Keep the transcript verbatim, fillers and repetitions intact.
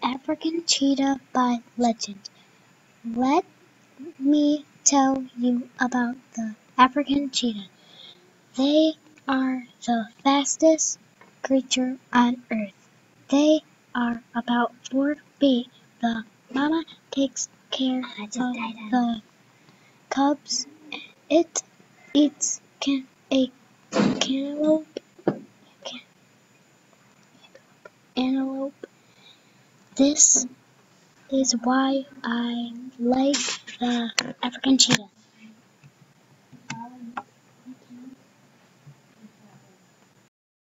African Cheetah by Legend. Let me tell you about the African cheetah. They are the fastest creature on earth. They are about four feet. The mama takes care of the cubs. It eats can a cantaloupe, can, antelope. This is why I like the African cheetah.